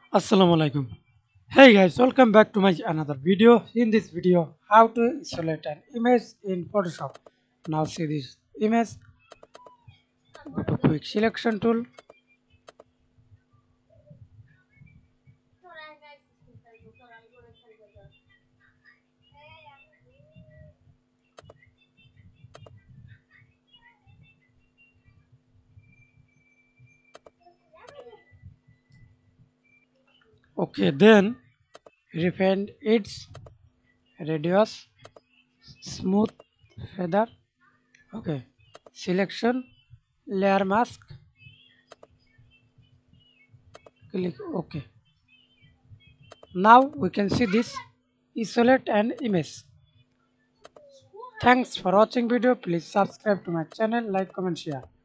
Assalamu alaikum. Hey guys, welcome back to my another video. In this video, how to isolate an image in Photoshop. Now see this image. Go to quick selection tool. Okay, then refine its radius, smooth feather. Okay, selection, layer mask. Click OK. Now we can see this isolate an image. Thanks for watching video. Please subscribe to my channel, like, comment, share.